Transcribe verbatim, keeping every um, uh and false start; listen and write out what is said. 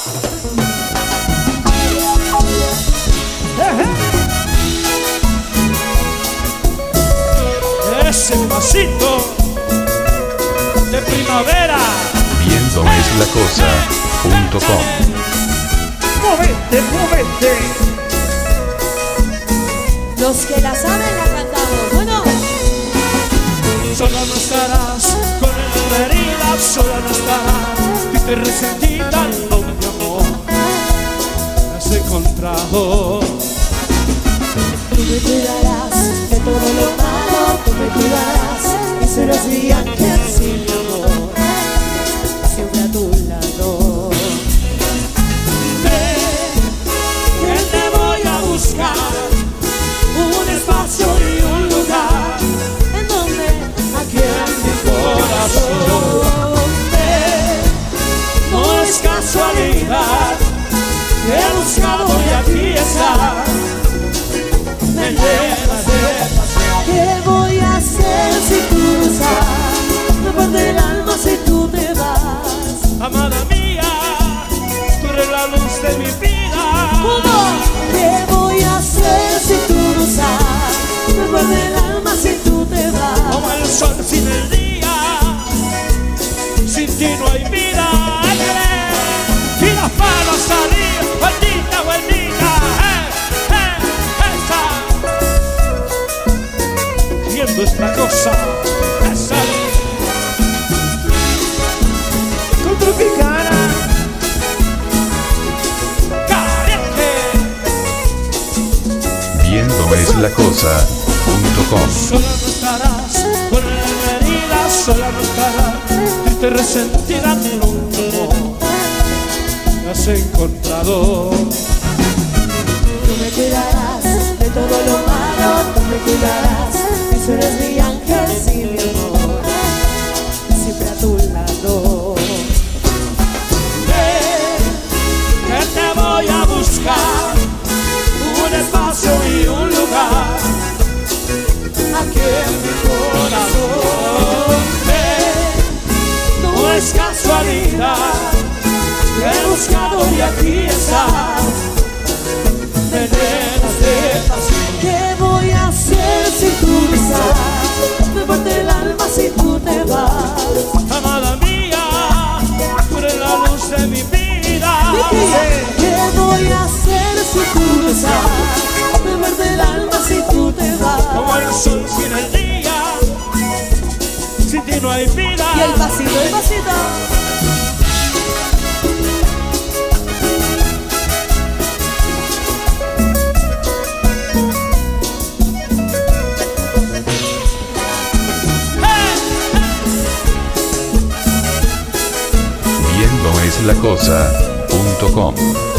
Ese pasito de primavera. Viendo es la cosa punto com. Movete, movete. Los que la saben la cantamos. Bueno, Sola no estarás con el herida, sola no estarás. Y te resentí tanto, mi amor. Me has encontrado. tú me cuidarás de todo lo malo, tú me cuidarás y serás mi ángel sin mi amor, siempre a tu lado. Ven, que te voy a buscar un espacio y un lugar ¿En dónde? aquí en mi corazón. Ven, no es casualidad, te he buscado y aquí estás. Me llevas de pasión. ¿Qué voy a hacer si tú no estás? Me parte el alma si tú te vas. Amada mía, tú eres la luz de mi vida. ¿Cómo? ¿Qué voy a hacer si tú no estás? Me parte el alma si tú te vas. Como el sol sin el día, sin ti no hay vida. Y las manos salir, vueltita, vueltita. Eh, eh, esa. Viendo esta cosa, esa. Con Tropicana. Caliente. Viendo es la cosa punto com. Sola no estarás, con la herida sola no estarás, triste resentida en un amor me has encontrado. Tú me cuidarás de todo lo malo, tú me cuidarás y serás mi ángel sin mi amor, siempre a tu lado. Ven, que te voy a buscar un espacio y un lugar aquí en mi corazón. Ven, no es casualidad, te he buscado y aquí estás. Me llenas de pasión. ¿Qué voy a hacer si tú no estás? Me parte el alma si tú te vas. Amada mía, tú eres la luz de mi vida. ¿Qué voy a hacer si tú no estás? Me parte el alma si tú te vas. Como el sol sin el día, sin ti no hay vida. Y el pasito, el pasito. Viendo es la cosa punto com.